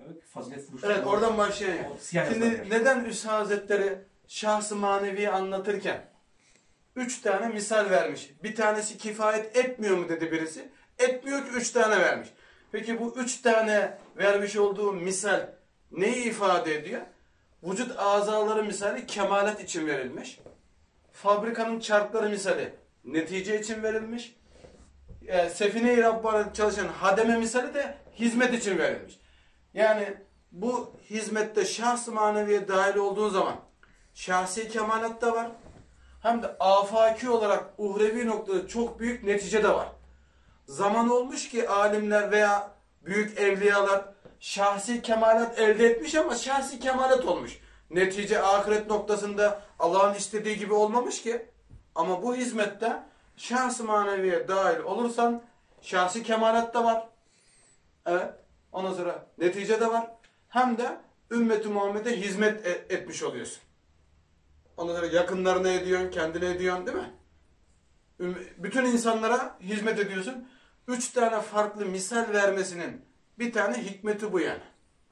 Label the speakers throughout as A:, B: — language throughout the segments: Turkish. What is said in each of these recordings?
A: Fazilet vuruşu.
B: Evet, oradan başlayalım. Şimdi neden Üstad Hazretleri şahs-ı manevi anlatırken 3 tane misal vermiş. Bir tanesi kifayet etmiyor mu dedi birisi. Etmiyor ki 3 tane vermiş. Peki bu 3 tane vermiş olduğu misal neyi ifade ediyor? Vücut azaları misali kemalet için verilmiş. Fabrikanın çarkları misali netice için verilmiş. Sefine-i Rabbani'de çalışan hademe misali de hizmet için verilmiş. Yani bu hizmette şahs-ı maneviye dahil olduğun zaman şahsi kemalat da var. Hem de afaki olarak uhrevi noktada çok büyük netice de var. Zaman olmuş ki alimler veya büyük evliyalar şahsi kemalat elde etmiş ama şahsi kemalat olmuş. Netice ahiret noktasında Allah'ın istediği gibi olmamış ki. Ama bu hizmette şahs-ı maneviye dahil olursan şahsi kemalat da var. Evet. Ondan sonra netice de var. Hem de ümmet-i Muhammed'e hizmet etmiş oluyorsun. Ondan sonra yakınlarına ediyorsun, kendine ediyorsun değil mi? Bütün insanlara hizmet ediyorsun. 3 tane farklı misal vermesinin bir tane hikmeti bu yani.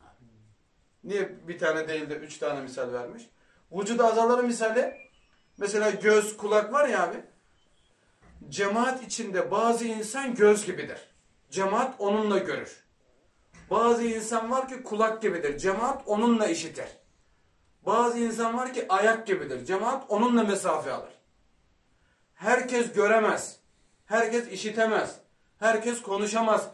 B: Niye bir tane değil de 3 tane misal vermiş? Vücut azaları misali, mesela göz, kulak var ya abi. Cemaat içinde bazı insan göz gibidir. Cemaat onunla görür. Bazı insan var ki kulak gibidir. Cemaat onunla işitir. Bazı insan var ki ayak gibidir. Cemaat onunla mesafe alır. Herkes göremez. Herkes işitemez. Herkes konuşamaz.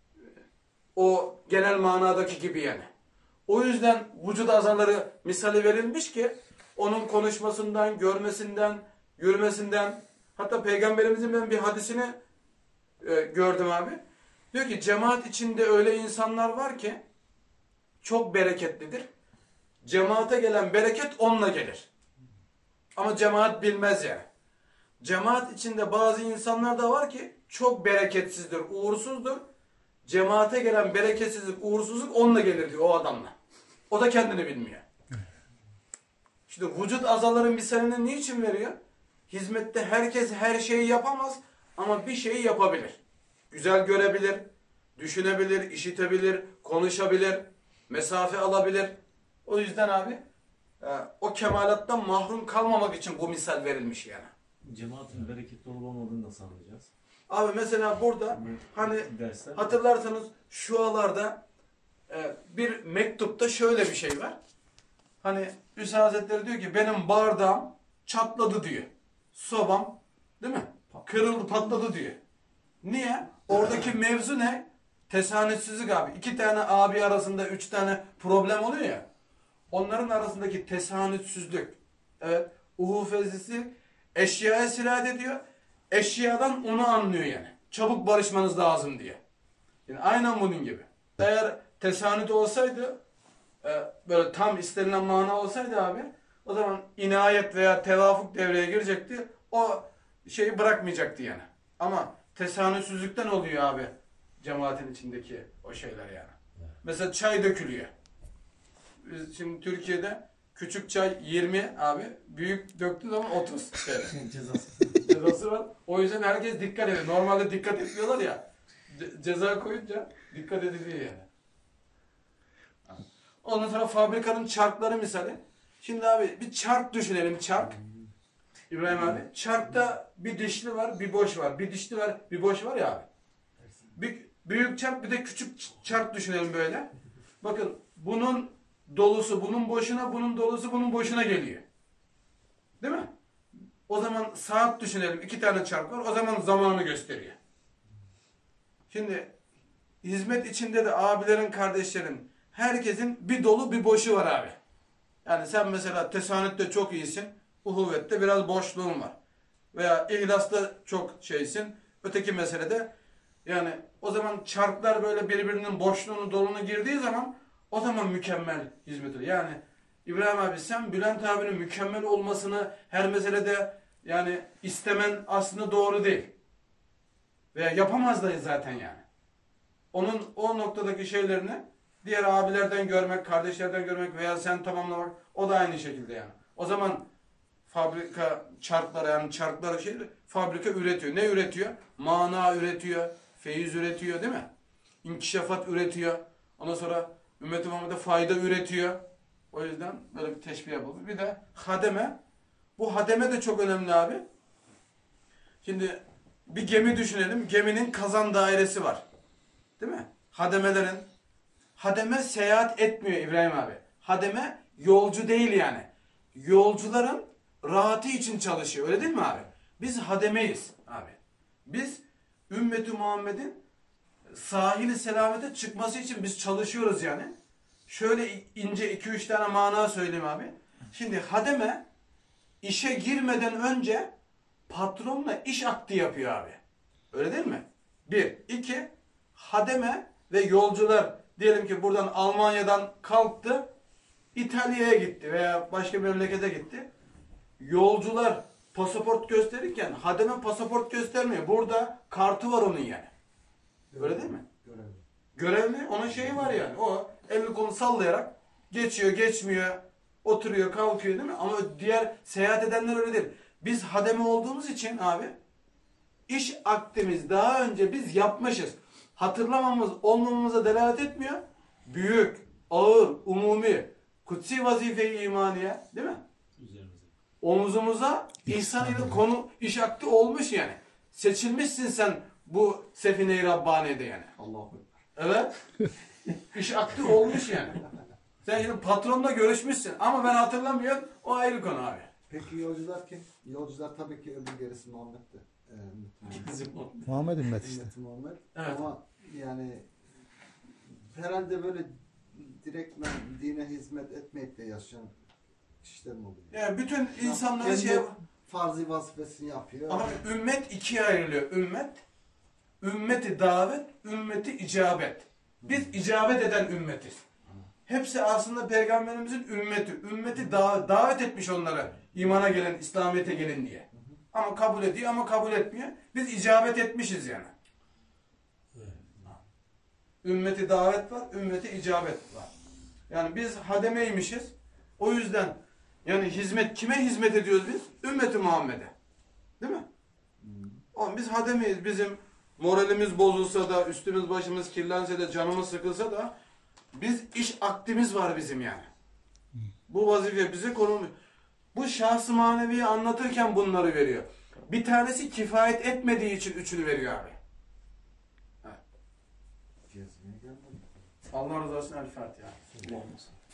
B: O genel manadaki gibi yani. O yüzden vücut azaları misali verilmiş ki onun konuşmasından, görmesinden, yürümesinden, hatta Peygamberimizin ben bir hadisini gördüm abi. Diyor ki cemaat içinde öyle insanlar var ki çok bereketlidir. Cemaate gelen bereket onunla gelir. Ama cemaat bilmez yani. Cemaat içinde bazı insanlar da var ki çok bereketsizdir, uğursuzdur. Cemaate gelen bereketsizlik, uğursuzluk onunla gelir diyor o adamla. O da kendini bilmiyor. İşte vücut azaların misalini niçin veriyor? Hizmette herkes her şeyi yapamaz ama bir şeyi yapabilir. Güzel görebilir, düşünebilir, işitebilir, konuşabilir, mesafe alabilir. O yüzden abi o kemalattan mahrum kalmamak için bu misal verilmiş yani.
A: Cemaatin bereketli olup olmadığını nasıl anlayacağız?
B: Abi mesela burada hani hatırlarsanız şualarda bir mektupta şöyle bir şey var. Hani Üstad Hazretleri diyor ki benim bardağım çatladı diyor. Sobam değil mi? Kırıldı, patladı diyor. Niye? Oradaki mevzu ne? Tesanütsüzlük abi. 2 tane abi arasında 3 tane problem oluyor ya. Onların arasındaki tesanütsüzlük. Evet. Uhufezisi eşyaya sirayet ediyor. Eşyadan onu anlıyor yani. Çabuk barışmanız lazım diye. Yani aynen bunun gibi. Eğer tesanüt olsaydı böyle tam istenilen mana olsaydı abi o zaman inayet veya tevafuk devreye girecekti. O şeyi bırakmayacaktı yani. Ama tesanütsüzlükten oluyor abi cemaatin içindeki o şeyler yani. Evet. Mesela çay dökülüyor. Biz şimdi Türkiye'de küçük çay 20 abi, büyük döktüğü zaman 30 cezası var. O yüzden herkes dikkat ediyor. Normalde dikkat etmiyorlar ya. Ceza koyunca dikkat ediliyor yani. Ondan sonra fabrikanın çarkları misali. Şimdi abi bir çark düşünelim, çark. İbrahim abi. Çarkta bir dişli var, bir boş var. Bir dişli var, bir boş var ya abi. Bir büyük çark, bir de küçük çark düşünelim böyle. Bakın bunun dolusu bunun boşuna, bunun dolusu bunun boşuna geliyor. Değil mi? O zaman saat düşünelim. 2 tane çark var. O zaman zamanı gösteriyor. Şimdi hizmet içinde de abilerin, kardeşlerin, herkesin bir dolu bir boşu var abi. Yani sen mesela tesanütte çok iyisin. Uhuvvette biraz boşluğun var. Veya ihlasta çok şeysin. Öteki meselede yani o zaman çarklar böyle birbirinin boşluğunu dolunu girdiği zaman o zaman mükemmel hizmet oluyor. Yani İbrahim abi sen Bülent abinin mükemmel olmasını her meselede yani istemen aslında doğru değil. Veya yapamaz da zaten yani. Onun o noktadaki şeylerini diğer abilerden görmek, kardeşlerden görmek veya sen tamamlamak o da aynı şekilde yani. O zaman fabrika çarkları yani çarkları fabrika üretiyor. Ne üretiyor? Mana üretiyor, feyiz üretiyor değil mi? İnkişafat üretiyor. Ondan sonra Ümmet-i Muhammed'e fayda üretiyor. O yüzden böyle bir teşbih yapılmış. Bir de hademe. Bu hademe de çok önemli abi. Şimdi bir gemi düşünelim. Geminin kazan dairesi var. Değil mi? Hademe seyahat etmiyor İbrahim abi. Hademe yolcu değil yani. Yolcuların rahatı için çalışıyor. Öyle değil mi abi? Biz hademeyiz abi. Biz Ümmet-i Muhammed'in sahili selamete çıkması için biz çalışıyoruz yani. Şöyle ince 2-3 tane mana söyleyeyim abi. Şimdi hademe işe girmeden önce patronla iş akdi yapıyor abi. Öyle değil mi? 1. 2. Hademe ve yolcular diyelim ki buradan Almanya'dan kalktı, İtalya'ya gitti veya başka bir memlekete gitti. Yolcular pasaport gösterirken hademe pasaport göstermiyor. Burada kartı var onun yani. Öyle değil mi? Görevli. Onun şeyi var yani. O elini kolunu sallayarak geçiyor, geçmiyor, oturuyor, kalkıyor değil mi? Ama diğer seyahat edenler öyle değil. Biz hademe olduğumuz için abi iş akdimiz daha önce biz yapmışız. Hatırlamamız, olmamamıza delalet etmiyor. Büyük, ağır, umumi, kutsi vazife-i imaniye değil mi? Omuzumuza ihsan ile konu iş akdi olmuş yani. Seçilmişsin sen bu Sefine-i Rabbani'de yani.
A: Allahu Ekber.
B: Evet. İş akdi olmuş yani. Sen şimdi patronla görüşmüşsün ama ben hatırlamıyorum. O ayrı konu abi.
C: Peki yolcular kim? Yolcular tabii ki öbür gerisi Muhammed'di.
D: Muhammed ümmet işte.
C: Ümmeti Muhammed.
B: Evet.
C: Ama yani herhalde böyle direktmen dine hizmet etmeyip de yaşayan kişiler mi oluyor?
B: Yani bütün insanların
C: Kendi farzi vazifesini yapıyor.
B: Ama ümmet ikiye ayrılıyor. Ümmeti davet, ümmeti icabet. Biz icabet eden ümmetiz. Hepsi aslında peygamberimizin ümmeti. Ümmeti davet etmiş onlara. İmana gelen, İslamiyet'e gelin diye. Ama kabul ediyor ama kabul etmiyor. Biz icabet etmişiz yani. Ümmeti davet var, ümmeti icabet var. Yani biz hademeymişiz. O yüzden yani kime hizmet ediyoruz biz? Ümmeti Muhammed'e. Değil mi? Ama biz hademeyiz. Bizim moralimiz bozulsa da, üstümüz başımız kirlense de, canımız sıkılsa da biz iş akdimiz var bizim yani. Bu vazife bize konulmuş. Bu şahs-ı maneviyi anlatırken bunları veriyor. Bir tanesi kifayet etmediği için üçünü veriyor abi. Evet.
C: Gezmeye gelmedim.
B: Allah razı olsun. El Fatiha.